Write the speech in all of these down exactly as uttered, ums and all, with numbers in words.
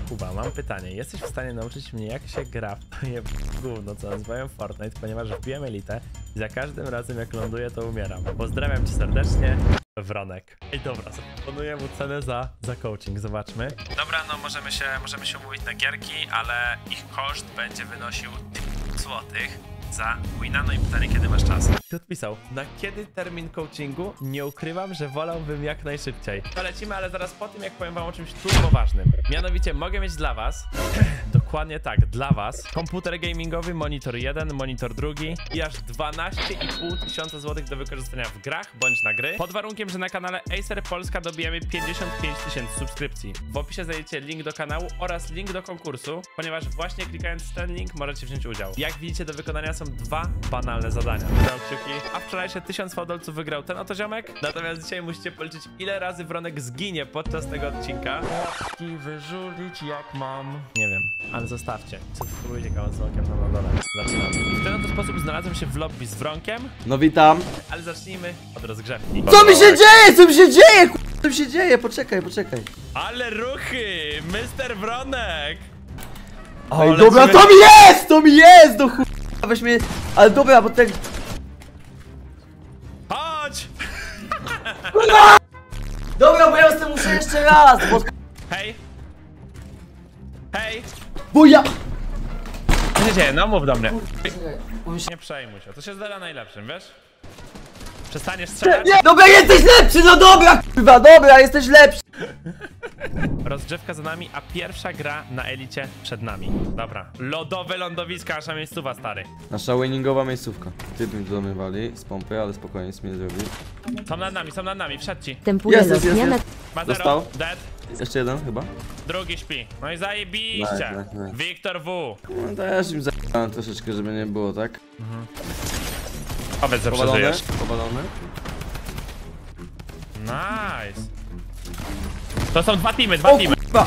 Kuba, mam pytanie. Jesteś w stanie nauczyć mnie, jak się gra w to je gówno, co nazywają Fortnite, ponieważ wbiłem elitę i za każdym razem jak ląduję, to umieram. Pozdrawiam cię serdecznie, Wronek. Ej, dobra, zaproponuję mu cenę za, za coaching, zobaczmy. Dobra, no możemy się, możemy się umówić na gierki, ale ich koszt będzie wynosił tysiąc złotych za wina. No i pytanie, kiedy masz czas? Ty odpisał, na kiedy termin coachingu? Nie ukrywam, że wolałbym jak najszybciej. To lecimy, ale zaraz po tym, jak powiem wam o czymś turbo ważnym. Mianowicie mogę mieć dla was, dokładnie tak, dla was, komputer gamingowy, monitor jeden, monitor drugi i aż dwanaście i pół tysiąca złotych do wykorzystania w grach bądź na gry, pod warunkiem, że na kanale Acer Polska dobijemy pięćdziesiąt pięć tysięcy subskrypcji. W opisie znajdziecie link do kanału oraz link do konkursu, ponieważ właśnie klikając w ten link możecie wziąć udział. Jak widzicie, do wykonania są dwa banalne zadania. Dał kciuki, a wczorajsze tysiąc fałdolców wygrał ten oto ziomek. Natomiast dzisiaj musicie policzyć, ile razy Wronek zginie podczas tego odcinka. I wyrzulić jak mam. Nie wiem, ale zostawcie. Subskrybujcie kanał z Wronkiem tam na dole. Zaczynamy. I w ten oto sposób znalazłem się w lobby z Wronkiem. No witam. Ale zacznijmy od rozgrzewki. Co mi się dzieje? Co mi się dzieje? Co mi się dzieje? Poczekaj, poczekaj. Ale ruchy! mister Wronek! Oj, dobra, to mi jest! To mi jest! Do chuj... Weź mnie... Ale dobra, bo tak... Chodź! Dobra, bo ja z tym muszę jeszcze raz, bo... Hej! Hej! Bo ja... Co się dzieje? No mów do mnie. Nie przejmuj się, to się zdarza najlepszym, wiesz? Przestaniesz strzelać? Nie, dobra, jesteś lepszy, no dobra, kurwa, dobra, jesteś lepszy. Rozgrzewka za nami, a pierwsza gra na elicie przed nami. Dobra. Lodowe lądowiska, nasza miejscowa, stary. Nasza winningowa miejscówka. Typ mi do mnie wali z pompy, ale spokojnie, nic mi nie zrobi. Są nad nami, są nad nami, wszedł ci. Tempuje Jest, jest, jest, zmianę. jest. Ma zero, Dostał. dead. Jeszcze jeden chyba? Drugi śpi. No i zajebiście. Nice, nice, nice. Wiktor W. No też im zajebałem troszeczkę, żeby nie było, tak? Powiedz, że Powalony? przeżyjesz. Powalony? Nice. To są dwa teamy, dwa O teamy. kurwa!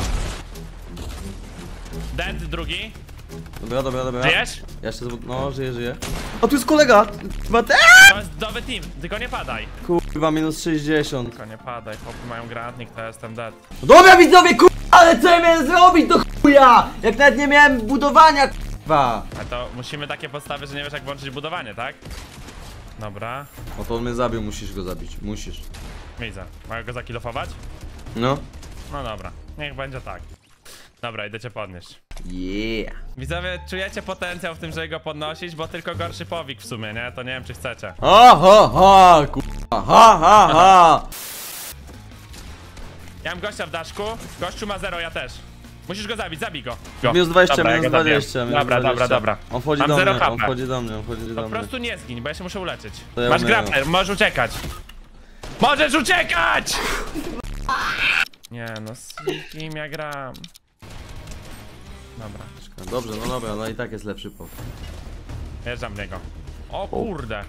Dead, drugi. Dobra, dobra, dobra. Żyjesz? Ja jeszcze, no, żyję, żyję. O, tu jest kolega! Chyba te... To jest nowy team, tylko nie padaj. Kurwa, minus sześćdziesiąt. Tylko nie padaj, chłopy mają granatnik, to jestem dead. Dobra widzowie, kurwa, ale co ja miałem zrobić do chuja? Jak nawet nie miałem budowania, kurwa. A to musimy takie podstawy, że nie wiesz jak włączyć budowanie, tak? Dobra, O, to on mnie zabił, musisz go zabić, musisz. widzę. Mogę go zakilofować? No. No dobra, niech będzie tak. Dobra, idę cię podnieść. Yeah. Widzowie, czujecie potencjał w tym, żeby go podnosić, bo tylko gorszy powik w sumie, nie? To nie wiem, czy chcecie. Ha, ha, ha, kurwa, ha, ha, ha. Ja mam gościa w daszku, gościu ma zero, ja też. Musisz go zabić, zabij go. go. Minus dwadzieścia, Dobra, minus ja go zabiję. dwadzieścia, minus Dobra, dwadzieścia. dobra, dobra. On wchodzi Mam do zero mnie, on H P. wchodzi do mnie, on wchodzi do Po mnie. prostu nie zgiń, bo ja się muszę uleczyć. To ja Masz umieram. grappler, możesz uciekać. Możesz uciekać! Nie no, z kim ja gram. Dobra, Dobrze, no dobra, no i tak jest lepszy pop. jeżdżam w niego. O kurde.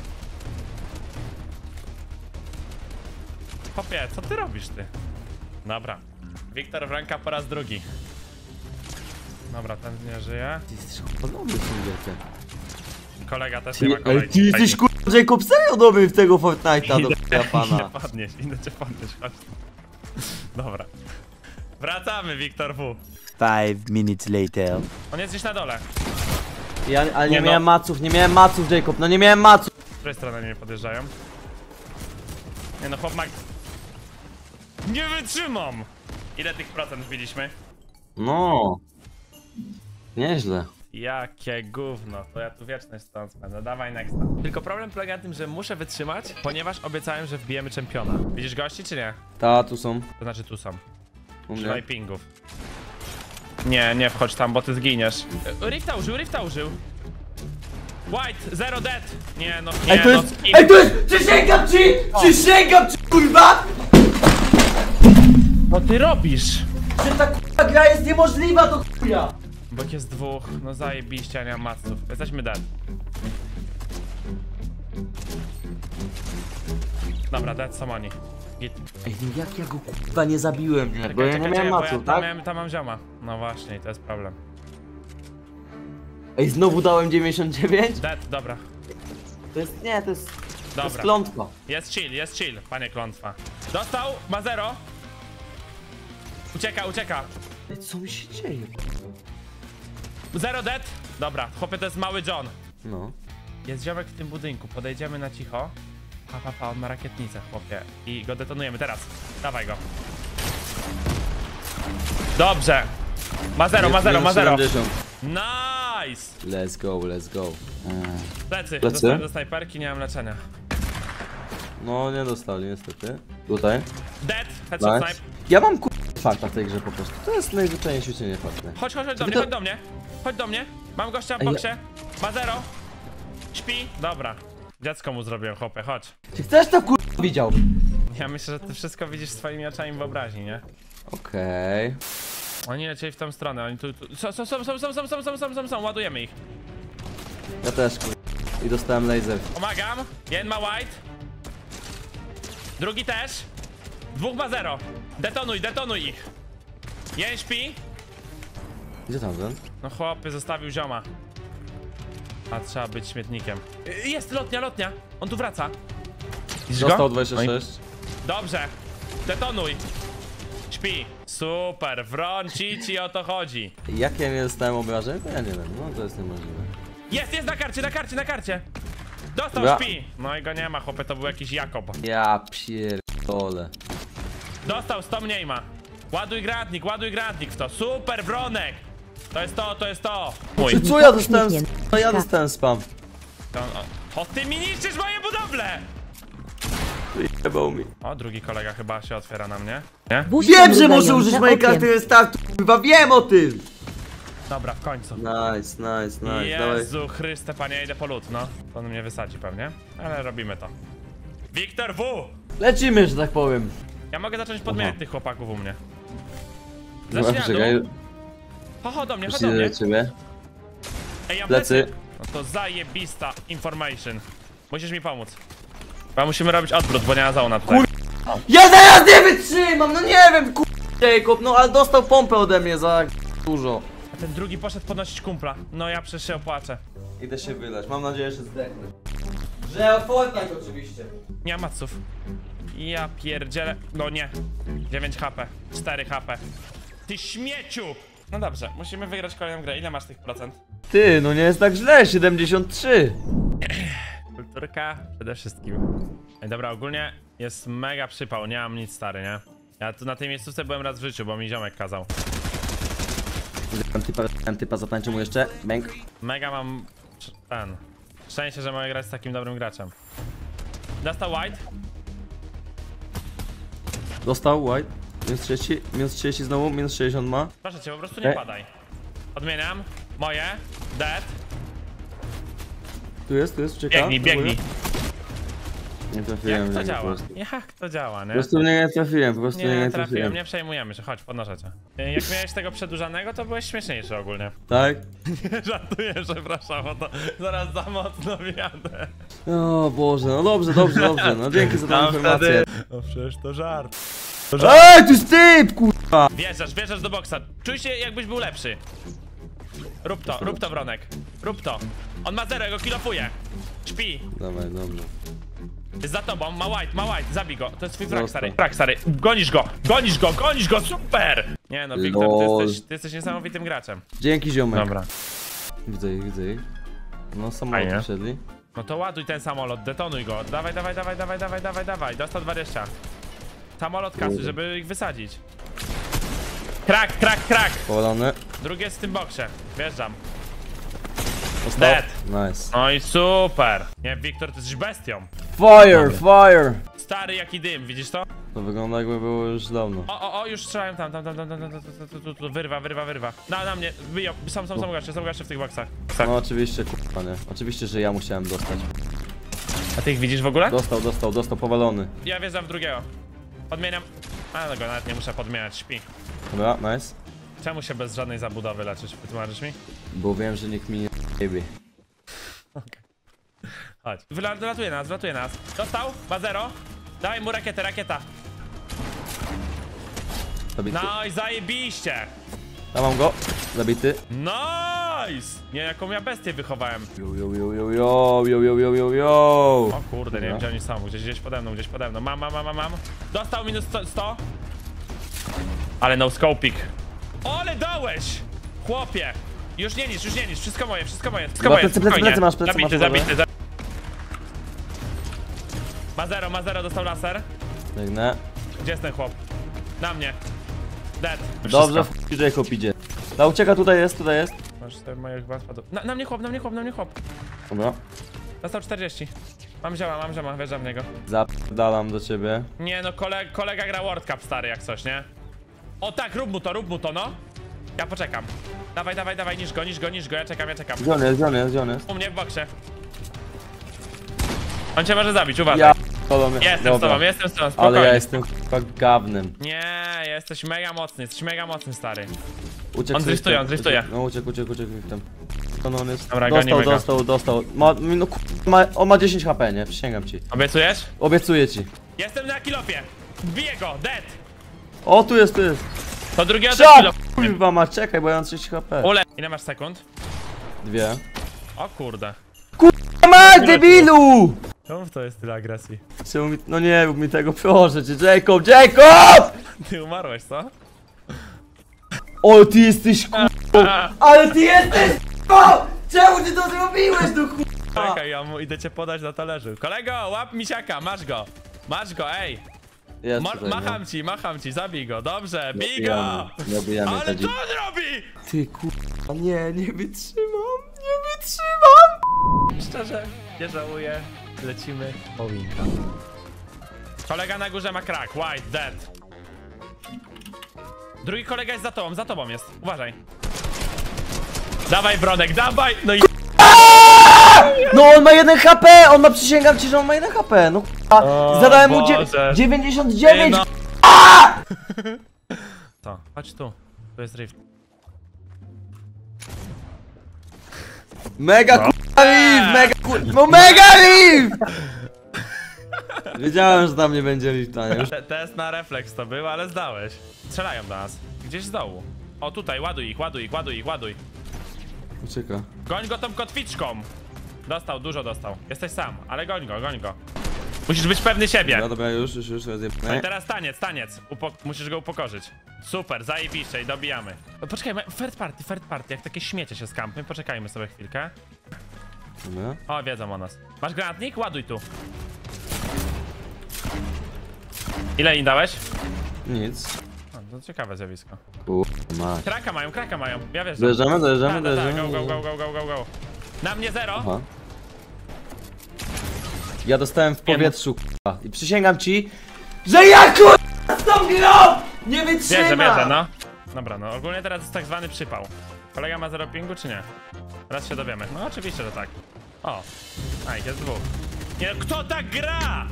Chłopie, co ty robisz ty? Dobra. Wiktor Wronka po raz drugi. Dobra, ten nie żyje. Ty jesteś chyba dobry w tym gierkę. Kolega też nie ma Ale kolegi. ty jesteś kurwa Jacob serio dobry w tego Fortnite'a do Idę chuja pana. cię podnieść, idę cię podnieść, chodź. Dobra. Wracamy, Wiktor W. Five minutes later. On jest gdzieś na dole. Ja, ale nie, Nie no. miałem maców, nie miałem maców Jacob, no nie miałem maców. Z której strony nie podjeżdżają? Nie no, chłop ma... Nie wytrzymam! Ile tych procent wbiliśmy? No. Nieźle. Jakie gówno, to ja tu wieczność stąd spędzę, dawaj nexta. Tylko problem polega na tym, że muszę wytrzymać, ponieważ obiecałem, że wbijemy czempiona. Widzisz gości czy nie? Ta, tu są. To znaczy tu są. U Trzymaj mnie. pingów. Nie, nie wchodź tam, bo ty zginiesz. Y, Rifta użył, Rifta użył. White, zero dead. Nie no, nie Ej, to no, jest, skin. ej, to jest, przysięgam ci, przysięgam ci, kurwa, Co ty robisz? że ta kurwa gra jest niemożliwa do chuja. Bo jest dwóch, no zajebiście, ja nie mam maców. Jesteśmy dead. Dobra, dead są oni. Git. Ej, no jak ja go kurwa nie zabiłem, nie? Bo Czekaj, ja nie czekaj, miałem czekaj, bo maców, ja, tak? tam, miałem, tam mam zioma. No właśnie, to jest problem. Ej, znowu dałem dziewięćdziesiąt dziewięć? Dead, dobra. To jest, nie, to jest, to jest Dobra. klątwa. Jest chill, jest chill, panie klątwa. Dostał, ma zero. Ucieka, ucieka. Ej, co mi się dzieje? Zero dead. Dobra, chłopie, to jest mały John. No. Jest ziomek w tym budynku, podejdziemy na cicho. Pa, pa, pa, on ma rakietnicę, chłopie. I go detonujemy teraz. Dawaj go. Dobrze. Ma zero, ma zero, ma zero. siedemdziesiąt. Nice! Let's go, let's go. Plecy, Plecy? dostałem do snajperki, nie mam leczenia. No nie dostali niestety. Tutaj. Dead, headshot Nice. snipe. Ja mam ku... farta w tej grze po prostu. To jest najzwyczajniej w świecie niefartne. Chodź, chodź, chodź do Wy mnie, to- chodź do mnie. Chodź do mnie. Mam gościa w Ej, ja- boksie. Ma zero. Śpi. Dobra. Dziecko mu zrobiłem, chłopie, chodź. Czy chcesz to kur... widział? Ja myślę, że ty wszystko widzisz swoimi oczami wyobraźni, nie? Okej. Oni lecieli w tą stronę, oni tu... tu... Są, są, są, są, są, są, są, są, są, są, są, ładujemy ich. Ja też kur... I dostałem laser. Pomagam. Jeden ma white. Drugi też. Dwóch ma zero. Detonuj, detonuj ich. Jeden śpi. Gdzie tam ten? No chłopie, zostawił zioma. A trzeba być śmietnikiem. Y, Jest lotnia, lotnia. On tu wraca. Widzisz go? Dostał dwadzieścia sześć. Dobrze. Detonuj. Śpi. Super. Wrąci ci o to chodzi. Jak ja nie dostałem obrażeń? To ja nie wiem. No to jest niemożliwe. Jest, jest na karcie, na karcie, na karcie. Dostał, Dobra. śpi. No i go nie ma, chłopie, to był jakiś Jakob. Ja pierdolę. Dostał, sto mniej ma. Ładuj granatnik, ładuj granatnik w to. Super, Wronek. To jest to, to jest to. Mój. Czy co ja dostałem? No ja dostałem spam. To, o, o, ty mi niszczysz moje budowle! Jebał mi. O, drugi kolega chyba się otwiera na mnie. Nie? Wiem, że może użyć mojej karty restartu, kurwa, wiem o tym! Dobra, w końcu. Nice, nice, nice, dawaj. Jezu Chryste, panie, ja idę po lód, no. To on mnie wysadzi pewnie, ale robimy to. Wiktor W! Lecimy, że tak powiem. Ja mogę zacząć podmieniać Aha. tych chłopaków u mnie. Dobra, Zaczynamy. czekaj, Ho, ho do mnie, ho już do idę mnie. do ciebie. Ej, ja Plecy. plecy. No to zajebista information. Musisz mi pomóc. Chyba musimy robić odwrót, bo nie ma zauna tutaj. Ja zaraz nie wytrzymam, no nie wiem, kur... Jacob, no ale dostał pompę ode mnie za dużo. A ten drugi poszedł podnosić kumpla. No ja przecież się opłaczę. Idę się wylać, mam nadzieję, że zdechnę. Że Fortnite oczywiście. Nie ma maców. Ja pierdzielę. No nie. dziewięć HP. cztery HP. Ty śmieciu! No dobrze, musimy wygrać kolejną grę. Ile masz tych procent? Ty, no nie jest tak źle, siedemdziesiąt trzy. Kulturka przede wszystkim. Ej, dobra, ogólnie jest mega przypał. Nie mam nic, stary, nie? Ja tu na tej miejscówce byłem raz w życiu, bo mi ziomek kazał. Typa, typa zatańczę mu jeszcze, bęk. Mega mam sz- ten. Szczęście, że mogę grać z takim dobrym graczem. Dostał white. Dostał, white. Minus trzydzieści, minus trzydzieści znowu, minus sześćdziesiąt ma. Proszę cię, po prostu nie Ej. padaj. Odmieniam. Moje. Dead. Tu jest, tu jest, czeka. Biegnij, biegnij. Nie trafiłem. Jak to nie, działa? Po prostu, Jak to działa, po nie? prostu nie trafiłem, po prostu nie, Nie nie trafiłem, trafiłem. nie przejmujemy się. Chodź, podnoszę cię. Jak miałeś tego przedłużanego, to byłeś śmieszniejszy ogólnie. Tak? Żartuję, przepraszam, bo to zaraz za mocno wjadę. O Boże, no dobrze, dobrze, dobrze, no dzięki za tę informację. No przecież to żart. Ej, tu jest typ, kurwa! Wjeżdżasz, wjeżdżasz do boksa. Czuj się, jakbyś był lepszy. Rób to, rób to, Wronek. Rób to. On ma zero, ja go kilofuje. Śpi. Dawaj, dobra. Jest za tobą, ma white, ma white, zabij go. To jest twój frak, Zostaw. stary. Frak, stary. Gonisz go, gonisz go, gonisz go, super! Nie no, Wiktor, ty Lol. jesteś, ty jesteś niesamowitym graczem. Dzięki, ziomek. Dobra. Widzę ich, widzę ich. No, samolot Fajnie. wsiedli. No to ładuj ten samolot, detonuj go. Dawaj, dawaj, dawaj, dawaj, dawaj, dawaj, dawaj. Dostał dwadzieścia. Samolot kasy, Kurde. żeby ich wysadzić. Krak, krak, krak. Powalony. Drugie jest w tym boksie. Wjeżdżam. Dostał. Dead. Nice. No i super. Nie, Wiktor, ty jesteś bestią. Fire, fire! Stary jaki dym, widzisz to? To wygląda jakby było już dawno. O, o, o, już strzelają tam, tam, tam, tam, tam, tam, tam, tam, tam, tam, tam. Wyrwa, wyrwa, wyrwa. Na, na mnie, wyjął, są, są, są goście, są goście w tych boksach. No oczywiście, kurwa, nie. Oczywiście, że ja musiałem dostać. A ty ich widzisz w ogóle? Dostał, dostał, dostał, powalony. Ja wjeżdżam w drugiego. Podmieniam. A, no go nawet nie muszę podmieniać, śpi. Dobra, nice. Czemu się bez żadnej zabudowy leczysz? Wytłumaczysz mi? Bo wiem, że nikt mi nie jebie. Chodź. Wyla- Wylatuje nas, wylatuje nas. Dostał, ma zero. Daj mu rakietę, rakieta. Zabity. No i zajebiście. Ja mam go. Zabity. Nice! Nie, jaką ja bestię wychowałem. Yo, yo, yo, yo, yo, yo, yo, yo, yo, yo. O kurde, nie Dobra. wiem gdzie oni są. Gdzieś, gdzieś pode mną, gdzieś pode mną. Mam, mam, mam, mam, mam. Dostał minus sto. sto. Ale no scoping. Ole dałeś! Chłopie! Już nie nicz, już nie nicz, wszystko moje, wszystko moje, wszystko Chyba moje, plecy, plecy, spokojnie. plecy masz, plecy zabity, masz, zabity, zabity. Ma zero, ma zero, dostał laser. Biegnę. Gdzie jest ten chłop? Na mnie. Dead. Dobrze, w Jacob idzie. Ta ucieka, tutaj jest, tutaj jest. Masz te moje chyba spadł. Na, na mnie chłop, na mnie chłop, na mnie chłop. Dobra. Dostał czterdzieści. Mam zioma, mam zioma, wjeżdżam w niego. Zapidalam do ciebie. Nie no, kolega, kolega gra World Cup stary jak coś, nie? O tak, rób mu to, rób mu to, no. Ja poczekam. Dawaj, dawaj, dawaj, niż go, niż go, niż go, ja czekam, ja czekam. Gdzie on jest, gdzie on jest, gdzie on jest? U mnie w boksie. On cię może zabić, uważaj. Ja p***dolę. Jestem Dobra. z tobą, jestem z tobą, spokojnie. Ale ja jestem chyba gawnym. Nie, jesteś mega mocny, jesteś mega mocny, stary. Uciekł On sobie driftuje, tam, on driftuje. uciekł. No uciekł, uciekł, uciekł tam. To no on jest. Dobra, dostał, gonimy go. dostał, dostał. Ma, no ku... ma, on ma dziesięć H P, nie? Przysięgam ci. Obiecujesz? Obiecuję ci. Jestem na kilofie. Biję go, dead. O, tu jest, tu jest. To drugiego Czap! kilo. Kurwa ma, czekaj, bo ja mam trzydzieści H P. Ule. Ile masz sekund? Dwie. O kurde. Ma, debilu! Czemu w to jest tyle agresji? Czemu mi... No nie rób mi tego, proszę cię, Jacob, Jacob! Ty umarłeś, co? O, ty jesteś kurwa. Ale ty jesteś kurwa! Czemu ty to zrobiłeś, do kurwa? Czekaj, ja mu idę cię podać na talerzu. Kolego, łap misiaka, masz go. Masz go, ej. Jest Ma tutaj, macham ci, macham ci, zabij go, dobrze, bij go! Zabijamy, zabijamy, Ale Tadzi. co on robi? Ty kurwa, nie, nie wytrzymam, nie wytrzymam! Szczerze, nie żałuję. Lecimy po winka. Kolega na górze ma crack, white, dead. Drugi kolega jest za tobą, za tobą jest, uważaj. Dawaj Bronek, dawaj! No i... No on ma jeden H P, on ma, przysięgam ci, że on ma jeden H P, no kurwa. O Zadałem mu dzie Boże. dziewięćdziesiąt dziewięć! no. To, chodź tu, tu jest rift. Mega No. kurwa riff, mega kurwa, no mega riff! Wiedziałem, że tam nie będzie rifta, nie? Te test na refleks to był, ale zdałeś. Strzelają do nas. Gdzieś z dołu. O tutaj, ładuj ich, ładuj ich, ładuj ich, ładuj. Ucieka. Goń go tą kotwiczką. Dostał, dużo dostał. Jesteś sam, ale goń go, goń go. Musisz być pewny siebie. Dobra, dobra, już, już, już, No i rozjebane. teraz taniec, taniec. Upo musisz go upokorzyć. Super, zajebiście i dobijamy. No, poczekajmy, third party, third party, jak takie śmiecie się skampy, poczekajmy sobie chwilkę. Dobra. O, wiedzą o nas. Masz granatnik? Ładuj tu. Ile im dałeś? Nic. O, to ciekawe zjawisko. Kurwa. Kraka mają, kraka mają, ja wiesz. Dojeżdżamy, dojeżdżamy, Tak, tak, tak, dojeżdżamy. go, go, go, go, go, go. Na mnie zero. Aha. Ja dostałem w powietrzu, kurwa. I przysięgam ci, że ja kurwa z tą grą nie wytrzymam! Bierze, bierze, no. Dobra, no ogólnie teraz jest tak zwany przypał. Kolega ma zero pingu, czy nie? Teraz się dowiemy. No oczywiście, że tak. O. A, ich jest dwóch. Nie, no, kto tak gra?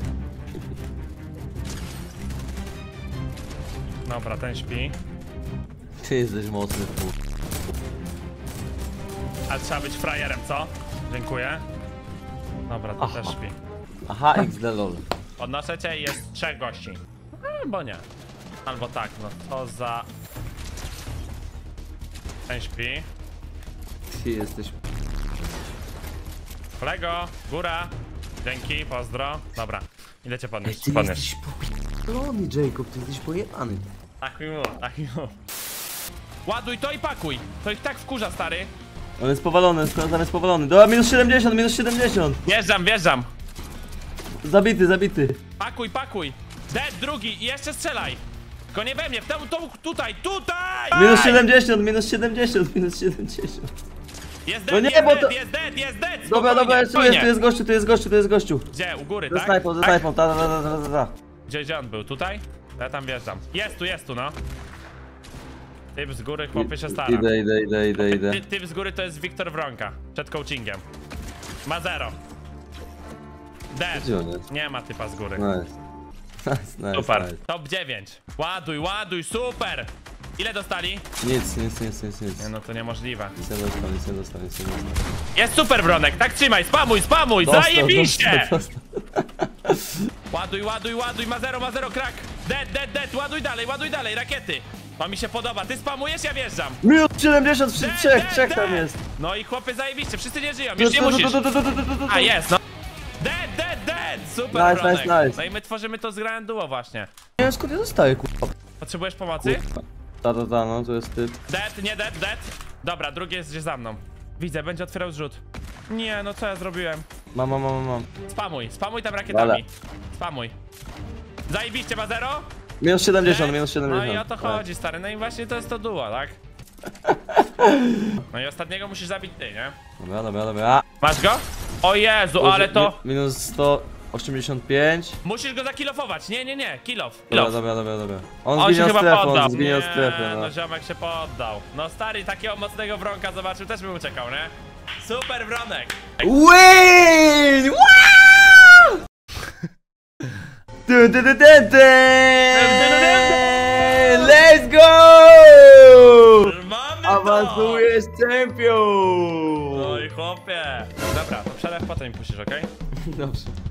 Dobra, ten śpi. Ty jesteś mocny, kurwa. Ale trzeba być frajerem, co? Dziękuję. Dobra, to Aha. też śpi. Aha, X D lol. Podnoszę cię i jest trzech gości. A, bo nie. Albo tak, no to za... Ten śpi. Ty jesteś... Kolego, góra. Dzięki, pozdro. Dobra, idę cię podnieść. Ty podnieść. jesteś popierdolony, Jacob, ty jesteś pojebany. Tak mi mów, tak mi mów. Ładuj to i pakuj. To ich tak wkurza, stary. On jest powalony, on jest powalony. Dobra, minus siedemdziesiąt, minus siedemdziesiąt. Wjeżdżam, wjeżdżam. Zabity, zabity. Pakuj, pakuj. Dead, drugi i jeszcze strzelaj. Tylko nie we mnie, w tą, tą, tutaj, tutaj! Minus siedemdziesiąt, minus siedemdziesiąt, minus siedemdziesiąt. Jest No dead, nie, jest bo dead, to- jest dead, jest dead! Dobra, Spokojnie, dobra, jest, tu jest, spokojnie. tu jest gościu, tu jest gościu, tu jest gościu. Gdzie? U góry, Ze tak? snajpą, ze Tak? snajpą, ta, ta, ta, ta, ta, ta. Gdzie, gdzie on był? Tutaj? Ja tam wjeżdżam. Jest tu, jest tu, no. Typ z góry, chłopie się stara. Idę, idę, idę, idę, idę. Ty, typ z góry to jest Wiktor Wronka. Przed coachingiem. Ma zero. Dead. Gdzie on jest? Nie ma typa z góry. Nice. Nice, nice, Super. nice. Top dziewięć. Ładuj, ładuj, super! Ile dostali? Nic, nic, nic, nic, nic. Nie, no to niemożliwe. Nic nie dostał, nic nie dostał, nic nie dostał. Jest super, Bronek, tak trzymaj, spamuj, spamuj, Dostał, zajebiście! dostał, dostał. Ładuj, ładuj, ładuj, ma zero, ma zero, krak. Dead, dead, dead, ładuj dalej, ładuj dalej, rakiety. To mi się podoba, ty spamujesz, ja wjeżdżam. Minus siedemdziesiąt, Dead, trzech, dead, trzech dead. tam jest. No i chłopy zajebiście, wszyscy nie żyją, Tu, już nie tu, tu, musisz. tu, tu, tu, tu, tu, tu, tu. A, jest, no. Dead, dead, dead, super, Nice, Bronek. nice, nice. No i my tworzymy to zgrane duo właśnie. Nie wiem skąd ja zostaję, kurwa. Potrzebujesz pomocy? Ta, ta, ta, no to jest typ. Dead, nie dead, dead. Dobra, drugi jest gdzieś za mną. Widzę, będzie otwierał zrzut. Nie, no co ja zrobiłem? Mam, mam, mam, mam. Spamuj, spamuj tam rakietami. Ale. Spamuj. Zajebiście, ma zero? Minus siedemdziesiąt, Dead? minus No siedemdziesiąt. i o to chodzi, stary. No i właśnie to jest to duo, tak? No i ostatniego musisz zabić ty, nie? Dobra, dobra, dobra. Masz go? O Jezu, ale to... Mi, minus sto osiemdziesiąt pięć. Musisz go zakilofować. Nie, nie, nie. Kilof. Dobra, Kilof. dobra, dobra, dobra. On, On się zginął chyba strefę, poddał. on zginął Nie, strefę, no. no ziomek się poddał. No stary, takiego mocnego wronka zobaczył, też bym uciekał, nie? Super wronek. Win! Wow! Du, du, du, du, du. Let's go! Mamy to! Awansujesz champion! No i chłopie. Dobra, to przelew potem mi puścisz, okej? Dobrze.